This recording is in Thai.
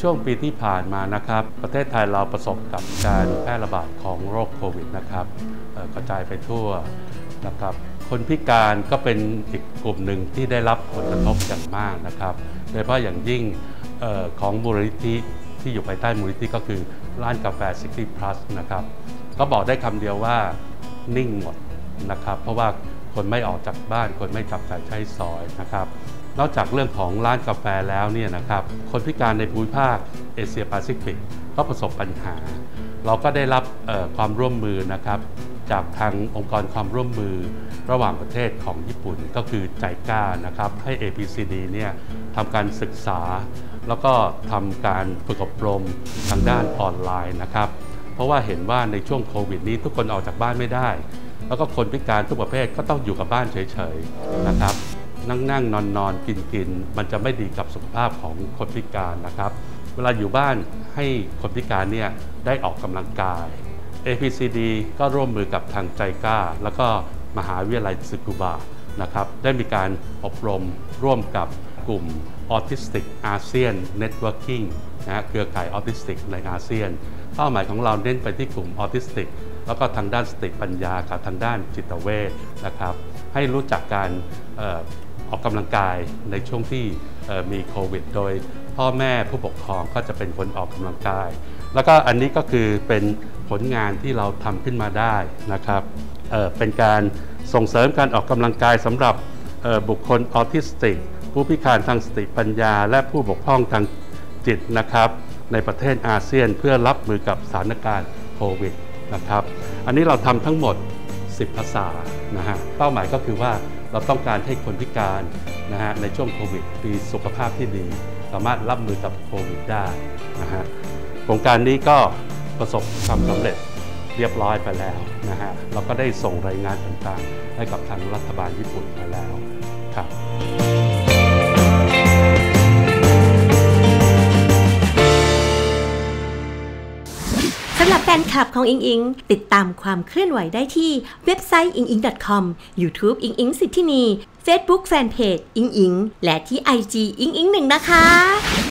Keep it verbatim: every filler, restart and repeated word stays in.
ช่วงปีที่ผ่านมานะครับประเทศไทยเราประสบกับการแพร่ระบาดของโรคโควิดนะครับกระจายไปทั่วนะครับคนพิการก็เป็นอีกกลุ่มหนึ่งที่ได้รับผลกระทบอย่างมากนะครับโดยเฉพาะอย่างยิ่งออของมูลนิธิที่อยู่ภายใต้มูลนิธิก็คือร้านกาแฟซิตี้พลัสนะครับก็บอกได้คำเดียวว่านิ่งหมดนะครับเพราะว่าคนไม่ออกจากบ้านคนไม่จับจ่ายใช้สอยนะครับนอกจากเรื่องของร้านกาแฟแล้วเนี่ยนะครับคนพิการในภูมิภาคเอเชียแปซิฟิกก็ประสบปัญหาเราก็ได้รับความร่วมมือนะครับจากทางองค์กรความร่วมมือระหว่างประเทศของญี่ปุ่นก็คือไจก้านะครับให้ เอ พี ซี ดี เนี่ยทำการศึกษาแล้วก็ทำการฝึกอบรมทางด้านออนไลน์นะครับเพราะว่าเห็นว่าในช่วงโควิดนี้ทุกคนออกจากบ้านไม่ได้แล้วก็คนพิการทุกประเภทก็ต้องอยู่กับบ้านเฉยๆนะครับนั่งนั่งนอนนอนกินกินมันจะไม่ดีกับสุขภาพของคนพิการนะครับเวลาอยู่บ้านให้คนพิการเนี่ยได้ออกกำลังกาย เอ พี ซี ดี ก็ร่วมมือกับทางไจก้าแล้วก็มหาวิทยาลัยซึกุบะนะครับได้มีการอบรมร่วมกับกลุ่มออทิสติกอาเซียนเน็ตเวิร์กิ่งนะเครือข่ายออทิสติกในอาเซียนเป้าหมายของเราเน้นไปที่กลุ่มออทิสติกแล้วก็ทางด้านสติปัญญากับทางด้านจิตเวชนะครับให้รู้จักการเอ่อออกกำลังกายในช่วงที่มีโควิดโดยพ่อแม่ผู้ปกครองก็จะเป็นคนออกกำลังกายแล้วก็อันนี้ก็คือเป็นผลงานที่เราทำขึ้นมาได้นะครับเอ่อเป็นการส่งเสริมการออกกำลังกายสำหรับบุคคลออทิสติกผู้พิการทางสติปัญญาและผู้บกพร่องทางจิตนะครับในประเทศอาเซียนเพื่อรับมือกับสถานการณ์โควิดนะครับอันนี้เราทำทั้งหมดสิบภาษานะฮะเป้าหมายก็คือว่าเราต้องการให้คนพิการนะฮะในช่วงโควิดมีสุขภาพที่ดีสามารถรับมือกับโควิดได้นะฮะโครงการนี้ก็ประสบความสำเร็จเรียบร้อยไปแล้วนะฮะเราก็ได้ส่งรายงานต่างๆให้กับทางรัฐบาลญี่ปุ่นไปแล้วครับสำหรับแฟนคลับของอิงอิงติดตามความเคลื่อนไหวได้ที่เว็บไซต์ อิงอิง ดอท คอม YouTube อิงอิงสิทธินี Facebook Fanpage อิงอิงและที่ ไอ จี อิงอิงหนึ่งนะคะ